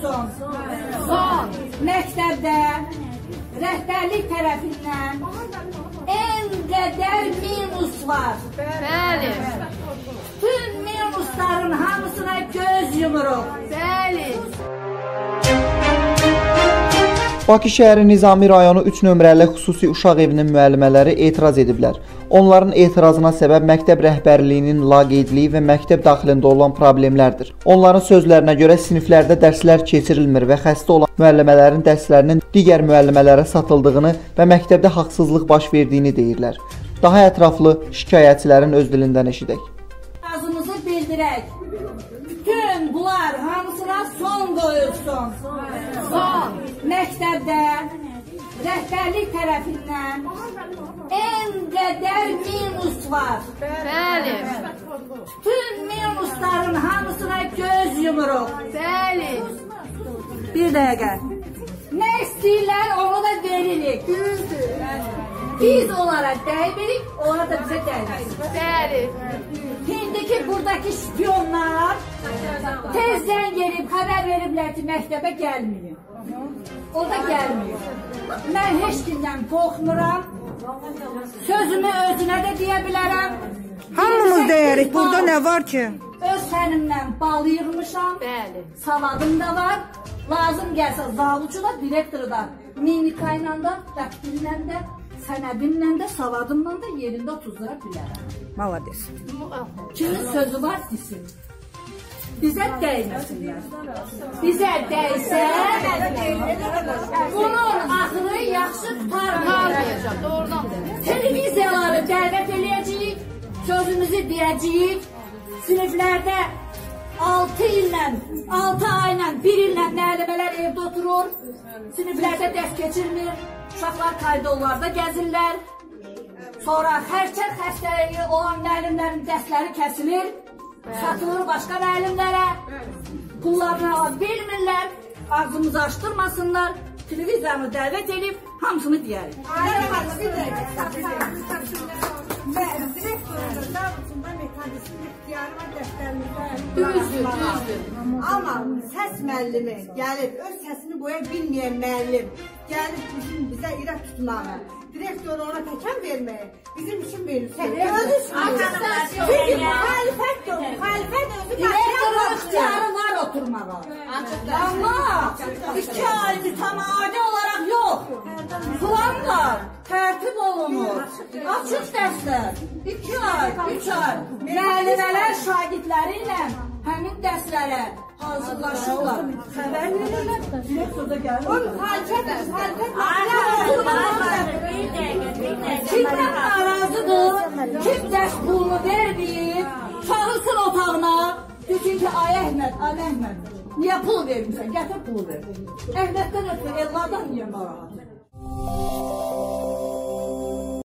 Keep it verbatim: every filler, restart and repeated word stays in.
qoyulsun. Son. Məktəbdə rəhbərlik tərəfindən en qədər minus var. Bəli. Tüm minusların hamısına göz yumuruq. Bəli. Bakı şəhəri Nizami rayonu üç nömrəli xüsusi uşaq evinin müəllimələri etiraz ediblər. Onların etirazına səbəb məktəb rəhbərliyinin laqeydliyi və məktəb daxilində olan problemlərdir. Onların sözlərinə görə siniflərdə dərslər keçirilmir və xəstə olan müəllimələrin dərslərinin digər müəllimələrə satıldığını və məktəbdə haqsızlıq baş verdiyini deyirlər. Daha ətraflı şikayətçilərin öz dilindən eşidək. Azımızı bildirək. Bütün bunlar hamısına son qoyulsun. Son. Məktəbdə rəhbərlik tərəfindən en qədər minus var. Bəli. Tüm minusların hamısına göz yumuruq. Bəli. Bir dəqiqə. Nə istəyirlər onu da veririk. Biz onlara dəymirik, onlar da bizə dəymirik. Bəli. İndiki buradakı şpiyonlar tezdən gelib xəbər veriblər ki, məktəbə gəlməyin. O da gəlmir. Mən heç kimdən qorxmuram. Sözümü özünə də deyə bilərəm. Hamımız deyirik, burada nə var ki? Öz sənimdən bal yığmışam. Bəli. Savadım da var. Lazım gəlsə zavucu da, direktoru da, mimikayla da, dəftirinlə də, sənədimlə də, savadımla da yerində otuzlara bilərəm. Malades. Kimin sözü var desin. Bizə dəyməsinlər. Bizə dəysə, bunun axırı yaxşı tutarmayacaq. Doğrudan. Televiziyaları dəvət eləyəcəyik, sözümüzü deyəcəyik. Siniflərdə altı illə, altı ayla, bir illə müəllimələr evdə oturur. Siniflərdə dərs keçirmir, uşaqlar koridorlarda gəzirlər. Sonra xərçər xəstəliyi olan müəllimlərin dərsləri kəsilir. Satılır başqa müəllimlərə, pullarını ala bilmirlər, ağzımızı açdırmasınlar, televiziyanı dəvət edib, hamısını deyərik. Düzdür, düzdür. Amma səs müəllimi gəlib, öz səsini qoya bilməyən müəllim gəlib bizim bizə irad tutmağı, direktoru ona təkən verməyə bizim üçün verirsən. Çünki müxalifət yox, müxalifət özü Direktorun ixtiyarı var oturmağa. Amma iki ay mütəmadi olaraq yox. Planlar tərtib olunur. Açıq dərslər. İki ay, üç ay. Müəllimələr şagirdləri ilə həmin dərslərə hazırlaşırlar. Xəbər verirlər. Direktor da gəlir. O müxalifət, müxalifət. Kimdən narazıdır, kim dərs pulunu verməyib, çağırsın otağına. Desin ki, ay Əhməd, ay Əhməd, niyə pul vermişsən? Gətir pulu ver. Əhməddən ötürü, ellardan niyə narahat?